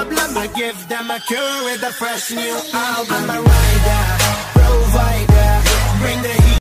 problem. I give them a cure with a fresh new album. I'm a rider.